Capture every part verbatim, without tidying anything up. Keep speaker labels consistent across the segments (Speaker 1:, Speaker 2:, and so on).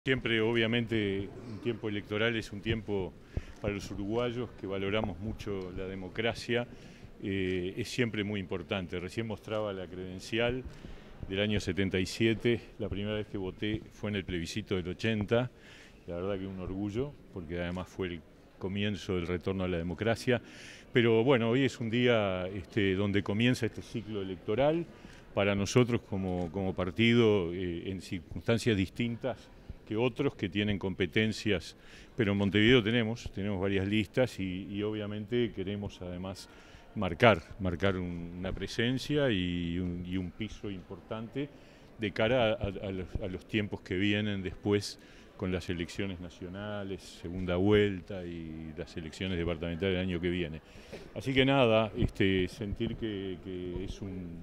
Speaker 1: Siempre, obviamente, un tiempo electoral es un tiempo para los uruguayos que valoramos mucho la democracia, eh, es siempre muy importante. Recién mostraba la credencial del año setenta y siete, la primera vez que voté fue en el plebiscito del ochenta, la verdad que un orgullo, porque además fue el comienzo del retorno a la democracia. Pero bueno, hoy es un día este, donde comienza este ciclo electoral, para nosotros como, como partido, eh, en circunstancias distintas que otros que tienen competencias, pero en Montevideo tenemos, tenemos varias listas y, y obviamente queremos además marcar, marcar un, una presencia y un, y un piso importante de cara a, a, los, a los tiempos que vienen después con las elecciones nacionales, segunda vuelta y las elecciones departamentales del año que viene. Así que nada, este, sentir que, que es un,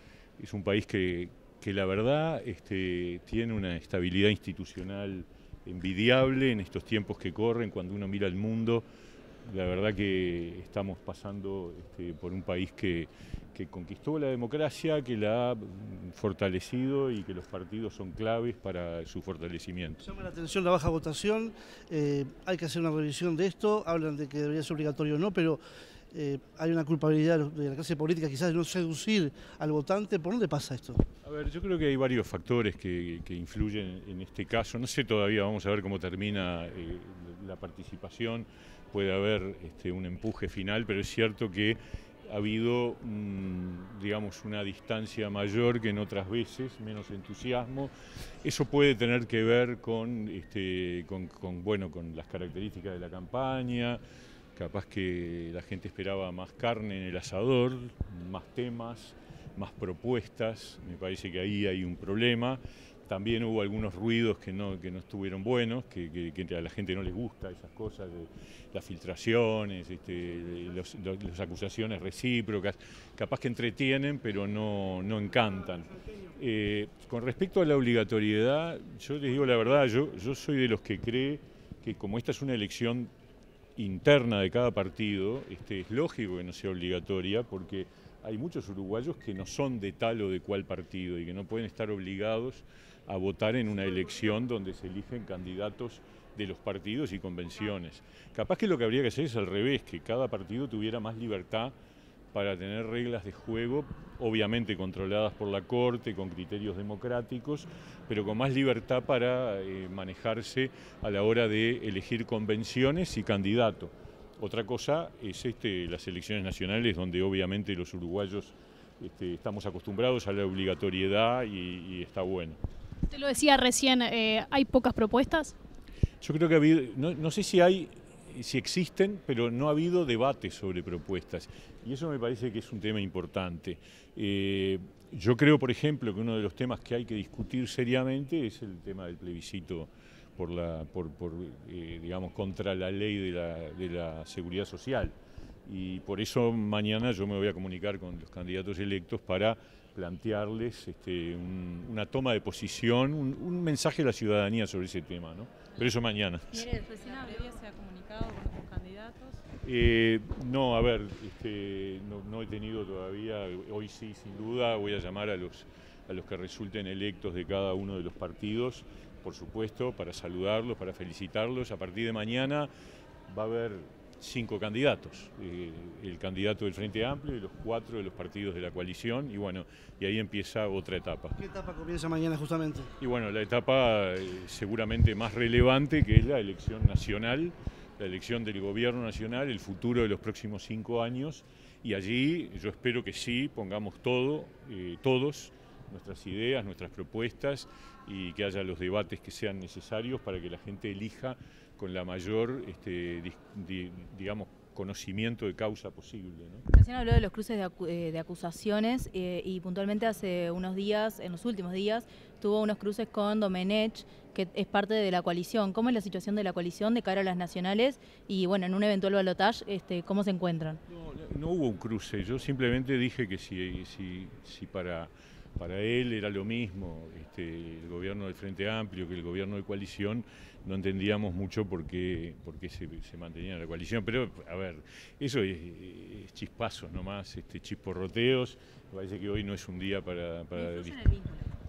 Speaker 1: es un país que, que la verdad este, tiene una estabilidad institucional envidiable en estos tiempos que corren. Cuando uno mira el mundo, la verdad que estamos pasando este, por un país que, que conquistó la democracia, que la ha fortalecido y que los partidos son claves para su fortalecimiento.
Speaker 2: Llama la atención la baja votación, eh, hay que hacer una revisión de esto, hablan de que debería ser obligatorio o no, pero eh, hay una culpabilidad de la clase política quizás de no seducir al votante. ¿Por dónde pasa esto?
Speaker 1: A ver, yo creo que hay varios factores que, que influyen en este caso. No sé todavía, vamos a ver cómo termina eh, la participación. Puede haber este, un empuje final, pero es cierto que ha habido, mmm, digamos, una distancia mayor que en otras veces, menos entusiasmo. Eso puede tener que ver con, este, con, con, bueno, con las características de la campaña. Capaz que la gente esperaba más carne en el asador, más temas, más propuestas. Me parece que ahí hay un problema. También hubo algunos ruidos que no, que no estuvieron buenos, que, que, que a la gente no les gusta esas cosas, de, las filtraciones, este, los, los, las acusaciones recíprocas, capaz que entretienen pero no, no encantan. Eh, con respecto a la obligatoriedad, yo les digo la verdad, yo, yo soy de los que cree que como esta es una elección interna de cada partido, este, es lógico que no sea obligatoria, porque hay muchos uruguayos que no son de tal o de cual partido y que no pueden estar obligados a votar en una elección donde se eligen candidatos de los partidos y convenciones. Capaz que lo que habría que hacer es al revés, que cada partido tuviera más libertad para tener reglas de juego, obviamente controladas por la Corte, con criterios democráticos, pero con más libertad para eh, manejarse a la hora de elegir convenciones y candidatos. Otra cosa es este, las elecciones nacionales, donde obviamente los uruguayos este, estamos acostumbrados a la obligatoriedad y, y está bueno.
Speaker 3: Usted lo decía recién, eh, ¿hay pocas propuestas?
Speaker 1: Yo creo que ha habido, no, no sé si hay, si existen, pero no ha habido debate sobre propuestas. Y eso me parece que es un tema importante. Eh, yo creo, por ejemplo, que uno de los temas que hay que discutir seriamente es el tema del plebiscito por la, por, por, eh, digamos, contra la ley de la, de la seguridad social. Y por eso mañana yo me voy a comunicar con los candidatos electos para plantearles este, un, una toma de posición, un, un mensaje a la ciudadanía sobre ese tema, ¿no? Pero eso mañana.
Speaker 4: ¿Mire, recién Abrevia se ha comunicado con los candidatos?
Speaker 1: Eh, no, a ver, este, no, no he tenido todavía, hoy sí, sin duda, voy a llamar a los, a los que resulten electos de cada uno de los partidos, por supuesto, para saludarlos, para felicitarlos. A partir de mañana va a haber cinco candidatos, eh, el candidato del Frente Amplio y los cuatro de los partidos de la coalición, y bueno, y ahí empieza otra etapa.
Speaker 2: ¿Qué etapa comienza mañana justamente?
Speaker 1: Y bueno, la etapa eh, seguramente más relevante, que es la elección nacional, la elección del gobierno nacional, el futuro de los próximos cinco años, y allí yo espero que sí pongamos todo, eh, todos, nuestras ideas, nuestras propuestas, y que haya los debates que sean necesarios para que la gente elija con la mayor, este, di, di, digamos, conocimiento de causa posible, ¿no?
Speaker 4: Recién habló de los cruces de, acu de acusaciones eh, y puntualmente hace unos días, en los últimos días, tuvo unos cruces con Domenech, que es parte de la coalición. ¿Cómo es la situación de la coalición de cara a las nacionales? Y bueno, en un eventual balotaje, este, ¿cómo se encuentran?
Speaker 1: No, no hubo un cruce, yo simplemente dije que si, si, si para... Para él era lo mismo, este, el gobierno del Frente Amplio que el gobierno de coalición, no entendíamos mucho por qué, por qué se, se mantenía la coalición. Pero, a ver, eso es, es chispazos nomás, este, chisporroteos. Me parece que hoy no es un día para... para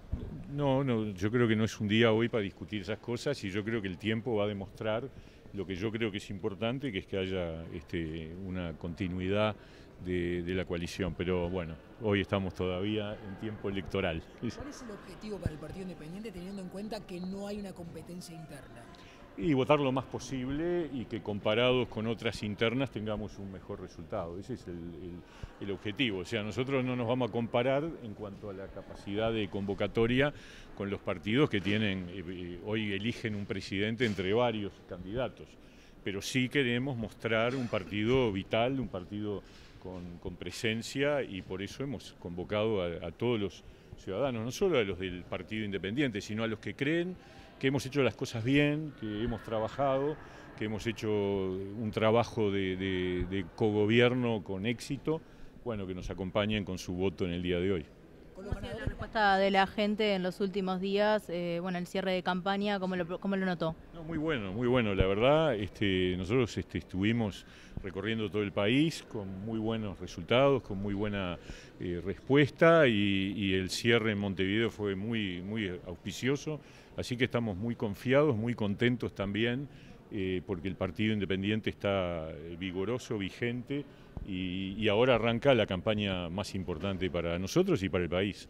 Speaker 1: No, no, yo creo que no es un día hoy para discutir esas cosas y yo creo que el tiempo va a demostrar lo que yo creo que es importante, que es que haya este, una continuidad de, de la coalición. Pero bueno, hoy estamos todavía en tiempo electoral.
Speaker 5: ¿Cuál es el objetivo para el Partido Independiente teniendo en cuenta que no hay una competencia interna?
Speaker 1: Y votar lo más posible y que comparados con otras internas tengamos un mejor resultado. Ese es el, el, el objetivo. O sea, nosotros no nos vamos a comparar en cuanto a la capacidad de convocatoria con los partidos que tienen, eh, hoy eligen un presidente entre varios candidatos. Pero sí queremos mostrar un partido vital, un partido con, con presencia, y por eso hemos convocado a, a todos los ciudadanos, no solo a los del Partido Independiente, sino a los que creen que hemos hecho las cosas bien, que hemos trabajado, que hemos hecho un trabajo de, de, de cogobierno con éxito, bueno, que nos acompañen con su voto en el día de hoy.
Speaker 4: ¿Cómo ha sido la respuesta de la gente en los últimos días, eh, bueno, el cierre de campaña, cómo lo, cómo lo notó?
Speaker 1: No, muy bueno, muy bueno, la verdad, este, nosotros este, estuvimos recorriendo todo el país con muy buenos resultados, con muy buena eh, respuesta, y, y el cierre en Montevideo fue muy, muy auspicioso, así que estamos muy confiados, muy contentos también, eh, porque el Partido Independiente está vigoroso, vigente, y, y ahora arranca la campaña más importante para nosotros y para el país.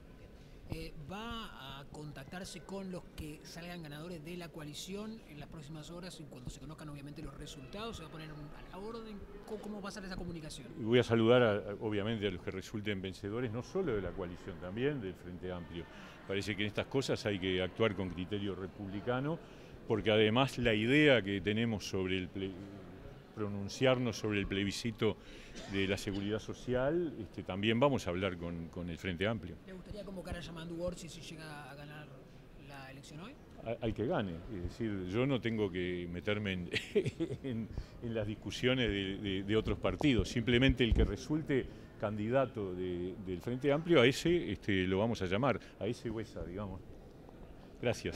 Speaker 5: Eh, ¿Va a contactarse con los que salgan ganadores de la coalición en las próximas horas y cuando se conozcan obviamente los resultados? ¿Se va a poner a la orden? ¿Cómo va a ser esa comunicación?
Speaker 1: Y voy a saludar a, obviamente a los que resulten vencedores, no solo de la coalición, también del Frente Amplio. Parece que en estas cosas hay que actuar con criterio republicano, porque además la idea que tenemos sobre el ple pronunciarnos sobre el plebiscito de la seguridad social, este, también vamos a hablar con, con el Frente Amplio.
Speaker 5: ¿Le gustaría convocar a Yamandu Orsi si llega a ganar la elección hoy?
Speaker 1: Al que gane, es decir, yo no tengo que meterme en, en, en las discusiones de, de, de otros partidos, simplemente el que resulte candidato de, del Frente Amplio, a ese este, lo vamos a llamar, a ese o esa, digamos. Gracias.